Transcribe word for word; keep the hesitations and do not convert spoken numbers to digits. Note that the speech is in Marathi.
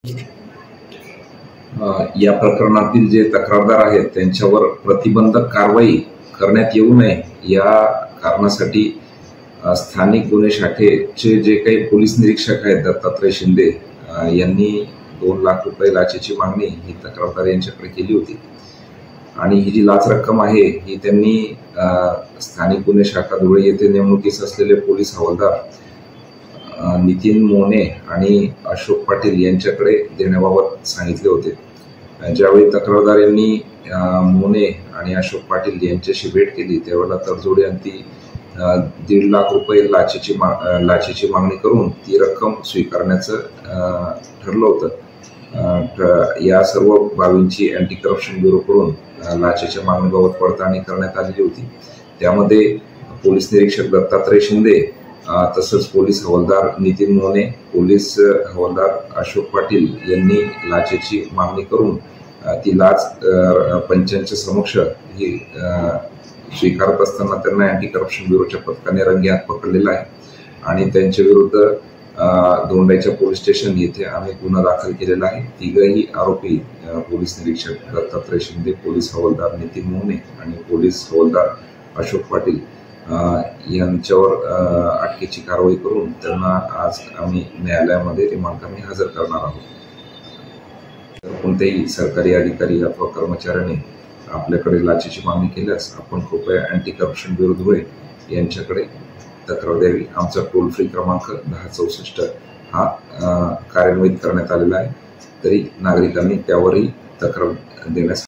या प्रकरणातील जे तक्रारदार आहेत त्यांच्यावर प्रतिबंधक कारवाई करण्यात येऊ नये या कारणासाठी स्थानिक गुन्हे शाखेचे जे काही पोलीस निरीक्षक आहेत दत्तात्रय शिंदे यांनी दोन लाख रुपये लाचेची मागणी ही तक्रारदार यांच्याकडे केली होती आणि ही जी लाच रक्कम आहे ही त्यांनी स्थानिक गुन्हे शाखा धुळे येथे नेमणुकीस असलेले पोलीस हवालदार नितीन मोने आणि अशोक पाटील यांच्याकडे देण्याबाबत सांगितले होते। ज्यावेळी तक्रारदार यांनी मोने आणि अशोक पाटील यांच्याशी भेट केली त्यावेळेला तडजोडी अंती दीड लाख रुपये लाचेची मा लाचेची मागणी करून ती रक्कम स्वीकारण्याचं ठरलं होतं। या सर्व बाबींची अँटी करप्शन ब्युरोकडून लाचेच्या मागणीबाबत पडताळणी करण्यात आलेली होती। त्यामध्ये पोलीस निरीक्षक दत्तात्रय शिंदे तसंच पोलीस हवालदार नितीन मोने, पोलीस हवालदार अशोक पाटील यांनी लाचेची मागणी करून ती लाच पंचांच्या समक्ष ही स्वीकारत असताना त्यांना अँटी करप्शन ब्युरोच्या पथकाने रंगेहात पकडलेला आहे आणि त्यांच्या विरुद्ध दोंडाईच्या पोलीस स्टेशन येथे आम्ही गुन्हा दाखल केलेला आहे। तिघही आरोपी पोलीस निरीक्षक दत्तात्रय शिंदे, पोलीस हवालदार नितीन मोने आणि पोलीस हवालदार अशोक पाटील यांच्यावर अटकेची कारवाई करून त्यांना आज आम्ही न्यायालयामध्ये रिमांडकामी हजर करणार आहोत। कोणत्याही सरकारी अधिकारी अथवा कर्मचाऱ्याने आपल्याकडे लाचेची मागणी केल्यास आपण कृपया अँटी करप्शन ब्युरो धुळे यांच्याकडे तक्रार द्यावी। आमचा टोल फ्री क्रमांक दहा चौसष्ट हा कार्यान्वित करण्यात आलेला आहे, तरी नागरिकांनी त्यावरही तक्रार देण्यास